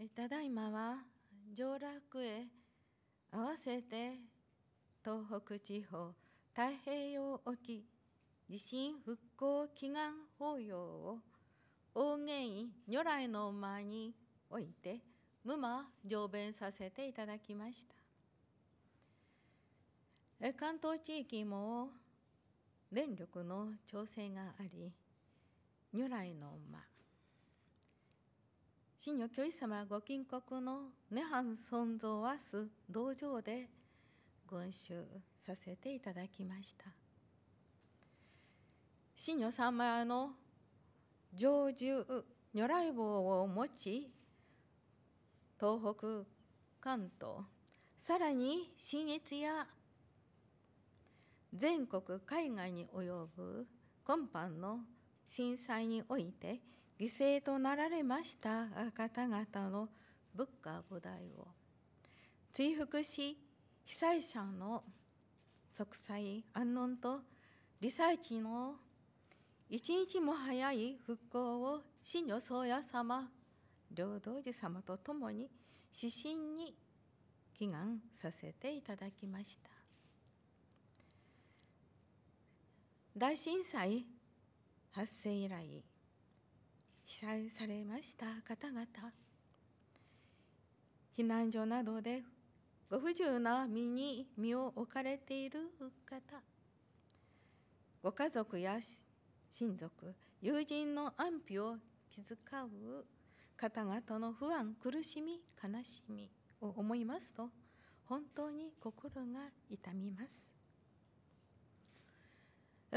ただいまは上洛へ合わせて東北地方太平洋沖地震復興祈願法要を大元如来の間において無間上弁させていただきました。関東地域も電力の調整があり、如来の間神女教師様ご金国の涅槃尊像はす道場で群衆させていただきました。神女様の成就如来棒を持ち、東北関東さらに信越や全国海外に及ぶ今般の震災において犠牲となられました方々の仏家菩提を追復し、被災者の息災安穏と罹災地の一日も早い復興を神女宗谷様、両道寺様とともに至真に祈願させていただきました。大震災発生以来、被災されました方々、避難所などでご不自由な身に身を置かれている方、ご家族や親族、友人の安否を気遣う方々の不安、苦しみ、悲しみを思いますと、本当に心が痛みます。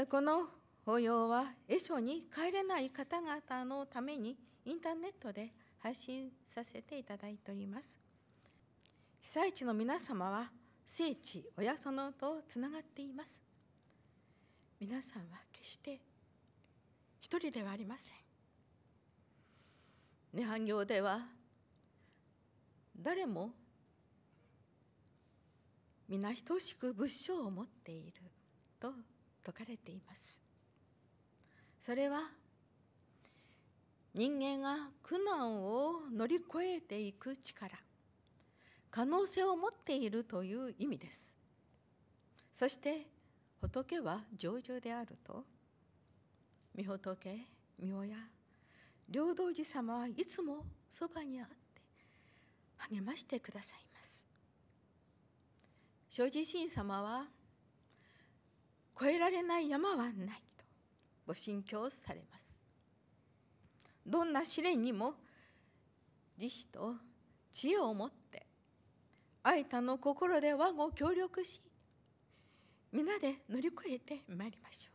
この法要は、会所に帰れない方々のためにインターネットで配信させていただいております。被災地の皆様は、聖地親園とつながっています。皆さんは決して一人ではありません。涅槃行では、誰も皆等しく仏性を持っていると説かれています。それは、人間が苦難を乗り越えていく力、可能性を持っているという意味です。そして、仏は成就であると、御仏、御親、両道寺様はいつもそばにあって励ましてくださいます。正直神様は、越えられない山はないとご心境されます。どんな試練にも慈悲と知恵を持って、愛他の心で和を協力し、皆で乗り越えてまいりましょ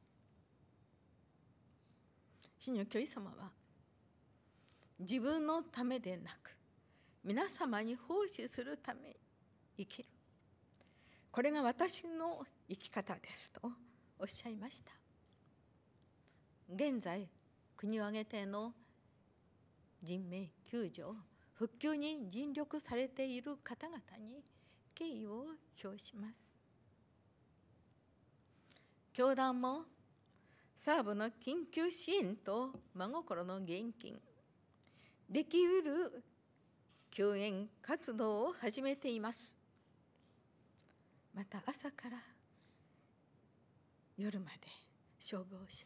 う。神女教師様は、自分のためでなく、皆様に奉仕するために生きる。これが私の生き方ですとおっしゃいました。現在、国を挙げての人命救助、復旧に尽力されている方々に敬意を表します。教団もサーブの緊急支援と真心の現金、できうる救援活動を始めています。また朝から夜まで消防車、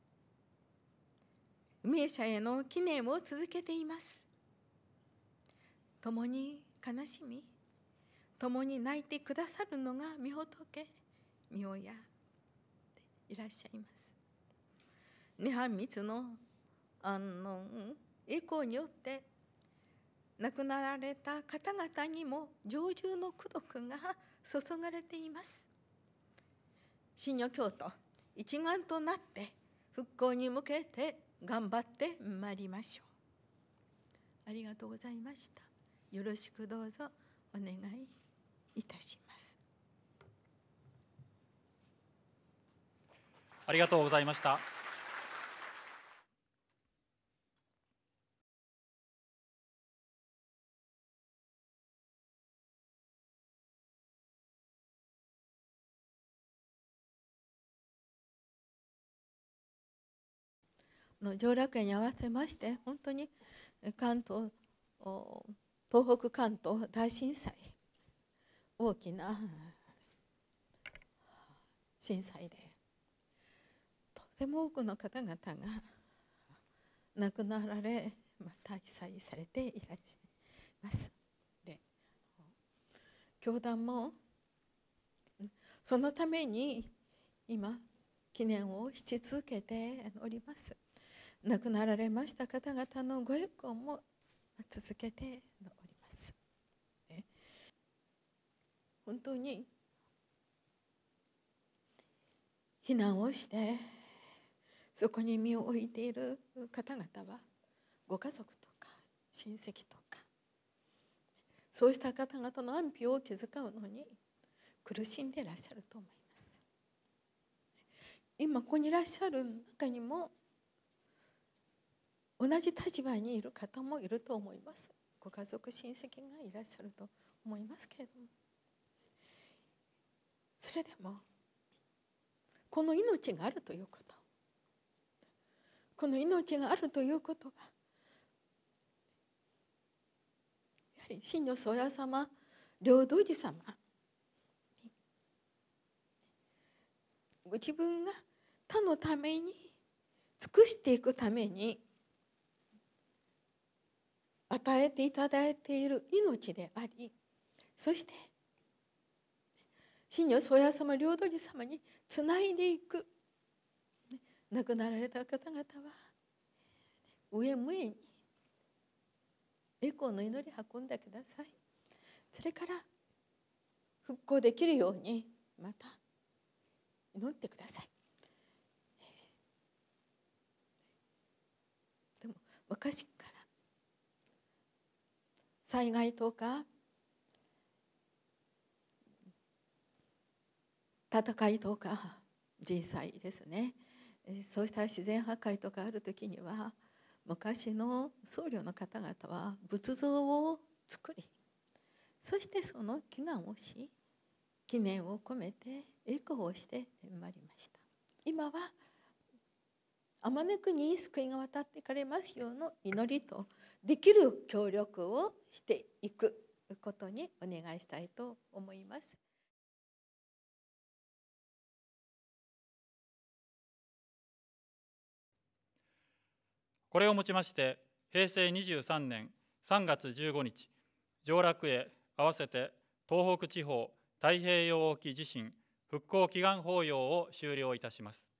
運営者への記念を続けています。共に悲しみ、共に泣いてくださるのが御仏、御親でいらっしゃいます。涅槃密の安穏、栄光によって亡くなられた方々にも成就の功徳が注がれています。神女教徒一丸となって復興に向けて頑張ってまいりましょう。ありがとうございました。よろしくどうぞお願いいたします。 ありがとうございました。 上洛会に合わせまして、本当に関東東北関東大震災、大きな震災でとても多くの方々が亡くなられ、また被災されていらっしゃいます。で、教団もそのために今記念をし続けております。亡くなられました方々のご栄光も続けております。本当に避難をしてそこに身を置いている方々はご家族とか親戚とか、そうした方々の安否を気遣うのに苦しんでいらっしゃると思います。今ここにいらっしゃる中にも同じ立場にいる方もいると思います。ご家族親戚がいらっしゃると思いますけれども、それでもこの命があるということ、この命があるということは、やはり真の宗谷様、両道寺様、ご自分が他のために尽くしていくために与えていただいている命であり、そして真の宗谷様、両道寺様につないでいく。亡くなられた方々は上無縁に栄光の祈り運んでください。それから復興できるようにまた祈ってください。でも昔から災害とか戦いとか人災ですね、そうした自然破壊とかある時には、昔の僧侶の方々は仏像を作り、そしてその祈願をし、記念を込めて栄光をしてまいりました。今はあまねくに救いが渡っていかれますようの祈りとできる協力をしていくことにお願いしたいと思います。 これをもちまして平成23年3月15日、上洛へ合わせて東北地方太平洋沖地震復興祈願法要を終了いたします。